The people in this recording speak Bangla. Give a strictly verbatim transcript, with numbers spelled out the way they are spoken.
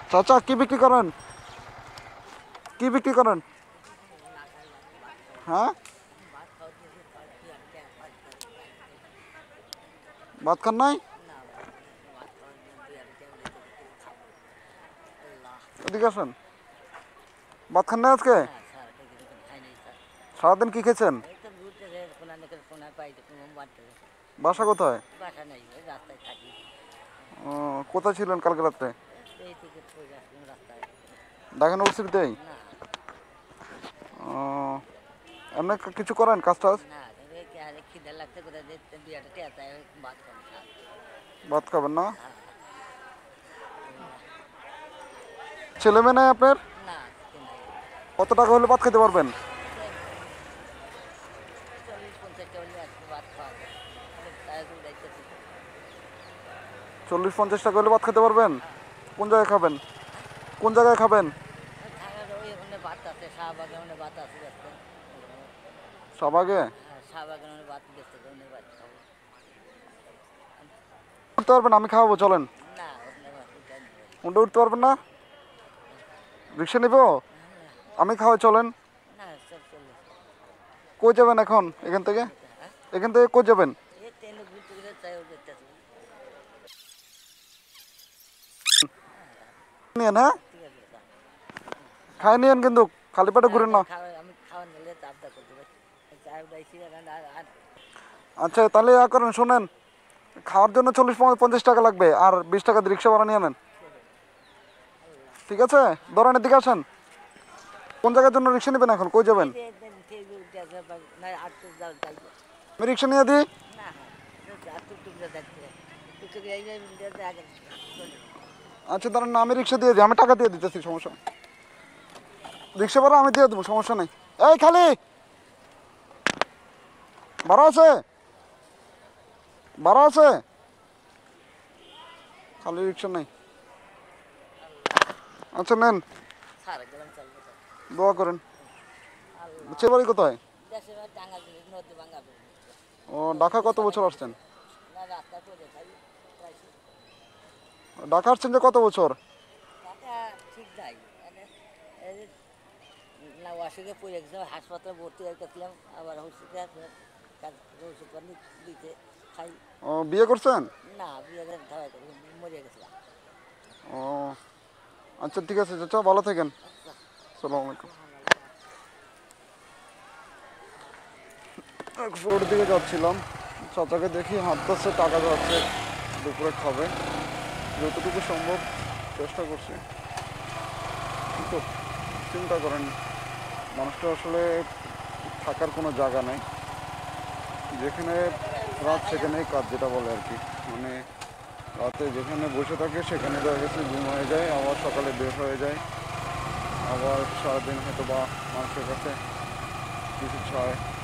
চাচা কি বিক্রি করেন? কি বিক্রি করেন? হ্যাঁ, ভাত খান নাই? এদিকে আসেন। ভাত খান নাই আজকে? সারাদিন কি খেয়েছেন? বাসা কোথায়? ও, কোথায় ছিলেন কালকে রাত্রে? ঢাকা ইউনিভার্সিটিতেই? ও, এমনি কিছু করেন কাজ টাজ? ভাত খাবেন না? ছেলে মেয়ে নাই আপনার? কত টাকা হলে ভাত খেতে পারবেন? চল্লিশ পঞ্চাশ টাকা হলে ভাত খেতে পারবেন? কোন জায়গায় খাবেন? কোন জায়গায় খাবেন? শাহবাগে? উঠতে পারবেন? আমি খাওয়াবো, চলেন। উঠে উঠতে পারবেন না? রিক্সা নিব? আমি খাওয়াই, চলেন। কই যাবেন এখন এখান থেকে? এখান থেকে কই যাবেন? নিয়েন, হ্যাঁ খাই নিয়েন, কিন্তু খালি পেটে ঘুরেন না। আচ্ছা তাহলে ইয়া করেন, শোনেন, খাওয়ার জন্য চল্লিশ পঞ্চাশ টাকা লাগবে, আর বিশ টাকা দিয়ে রিক্সা ভাড়া নিয়ে নেন। ঠিক আছে, ধরেন এদিকে আসেন। কোন জায়গার জন্য রিক্সা নেবেন এখন? কই যাবেন? আমি রিক্সা নিয়ে দিই। আচ্ছা দাঁড়ান না, আমি রিক্সা দিয়ে দিই, আমি টাকা দিয়ে দিতেছি, সমস্যা নেই। রিক্সা ভাড়া আমি দিয়ে দেবো, সমস্যা নেই। এই খালি ভাড়া আছে? ভাড়া আছে? খালি রিক্সা নেই। আচ্ছা নেন, দোয়া করেন। সে বাড়ি কোথায়? ও, ঢাকা কত বছর আসছেন? ঢাকা আসছেন যে কত বছর? হাসপাতালে ভর্তি হয়েছিলাম, আবার দিতে খাই। ও, বিয়ে করছেন? না, বিয়ে মরে গেছিলাম। ও আচ্ছা, ঠিক আছে চাচা, ভালো থাকেন। আসসালামু আলাইকুম। ফোর দিকে যাচ্ছিলাম, চাচাকে দেখি হাঁটতেছে, টাকা যাচ্ছে, দুপুরে খাবে, যতটুকু সম্ভব চেষ্টা করছি। কিন্তু চিন্তা করেন, মানুষটা আসলে থাকার কোনো জায়গা নেই, যেখানে রাত সেখানেই কাজ, যেটা বলে আর কি। মানে রাতে যেখানে বসে থাকে সেখানে দেখা গেছে ঘুম হয়ে যায়, আবার সকালে বের হয়ে যায়, আবার সারাদিন হয়তো বা মানুষের কাছে কিছু চায়।